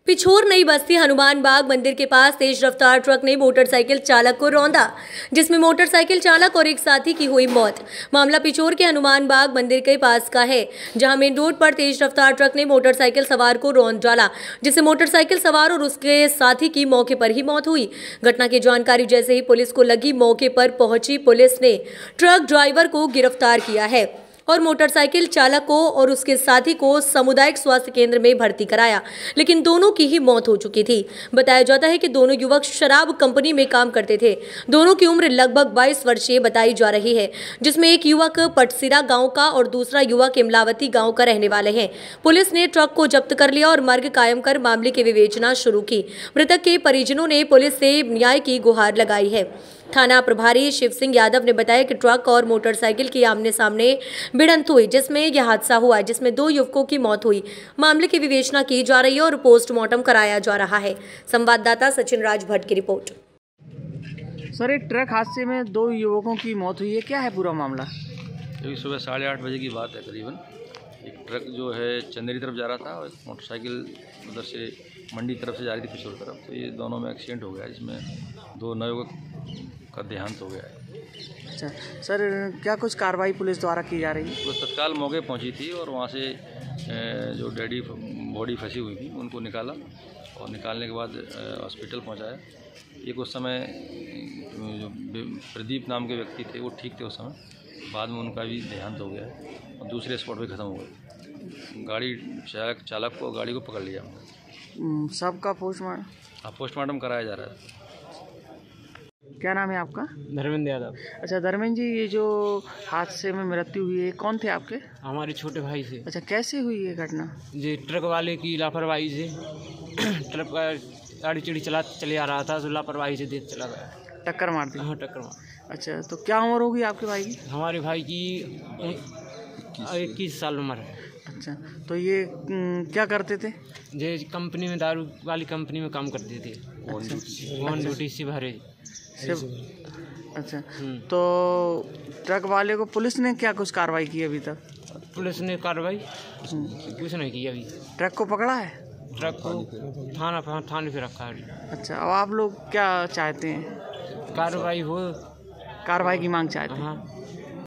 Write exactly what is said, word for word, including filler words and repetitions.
पिछोर नई बस्ती हनुमान बाग मंदिर के पास तेज रफ्तार ट्रक ने मोटरसाइकिल चालक को रौंदा, जिसमें मोटरसाइकिल चालक और एक साथी की हुई मौत। मामला पिछोर के हनुमान बाग मंदिर के पास का है, जहां मेन रोड पर तेज रफ्तार ट्रक ने मोटरसाइकिल सवार को रौंद डाला, जिससे मोटरसाइकिल सवार और उसके साथी की मौके पर ही मौत हुई। घटना की जानकारी जैसे ही पुलिस को लगी, मौके पर पहुंची पुलिस ने ट्रक ड्राइवर को गिरफ्तार किया है और मोटरसाइकिल चालक को और उसके साथी को सामुदायिक स्वास्थ्य केंद्र में भर्ती कराया, लेकिन दोनों की ही मौत हो चुकी थी। बताया जाता है कि दोनों युवक शराब कंपनी में काम करते थे। दोनों की उम्र लगभग बाईस वर्षीय बताई जा रही है, जिसमें एक युवक पटसिरा गांव का और दूसरा युवक इमलावती गांव का रहने वाले हैं। पुलिस ने ट्रक को जब्त कर लिया और मार्ग कायम कर मामले की विवेचना शुरू की। मृतक के परिजनों ने पुलिस से न्याय की गुहार लगाई है। थाना प्रभारी शिव सिंह यादव ने बताया कि ट्रक और मोटरसाइकिल की आमने सामने भिड़ंत हुई, जिसमें यह हादसा हुआ, जिसमें दो युवकों की मौत हुई। मामले की विवेचना की जा रही है और पोस्टमार्टम कराया जा रहा है। संवाददाता सचिन राज भट्ट की रिपोर्ट। सर, एक ट्रक हादसे में दो युवकों की मौत हुई है, क्या है पूरा मामला? अभी सुबह साढ़े आठ बजे की बात है करीबन। एक ट्रक जो है चंदेरी तरफ जा रहा था और एक मोटरसाइकिल उधर से मंडी तरफ से जा रही थी पिछोर तरफ, तो ये दोनों में एक्सीडेंट हो गया, जिसमें दो नवयुवक का देहांत हो गया है। अच्छा सर, क्या कुछ कार्रवाई पुलिस द्वारा की जा रही है? वो तत्काल मौके पहुंची थी और वहाँ से जो डेडी बॉडी फंसी हुई थी उनको निकाला और निकालने के बाद हॉस्पिटल पहुंचाया। एक उस समय जो प्रदीप नाम के व्यक्ति थे वो ठीक थे उस समय, बाद में उनका भी देहांत हो गया है और दूसरे स्पॉट पे ख़त्म हो गए। गाड़ी चालक चालक को गाड़ी को पकड़ लिया। सबका पोस्टमार्टम हाँ पोस्टमार्टम कराया जा रहा है। क्या नाम है आपका? धर्मेंद्र यादव। अच्छा धर्मेंद्र जी, ये जो हादसे में मृत्यु हुई है कौन थे आपके? हमारे छोटे भाई से। अच्छा, कैसे हुई ये घटना? ये ट्रक वाले की लापरवाही से ट्रक का गाड़ी चिड़ी चला चले आ रहा था, तो लापरवाही से देख चला गया, टक्कर मार दी। हाँ टक्कर मार। अच्छा, तो क्या उम्र होगी आपके भाई की? हमारे भाई की इक्कीस साल उम्र है। अच्छा, तो ये क्या करते थे? ये कंपनी में, दारू वाली कंपनी में काम करते थे। वन ड्यूटी से भरे सिर्फ। अच्छा, तो ट्रक वाले को पुलिस ने क्या कुछ कार्रवाई की अभी तक? पुलिस ने कार्रवाई कुछ नहीं की अभी। ट्रक को पकड़ा है? ट्रक को थाना थाने पे रखा है। अच्छा, अब आप लोग क्या चाहते हैं? कार्रवाई हो, कार्रवाई की मांग चाहते हैं? हाँ।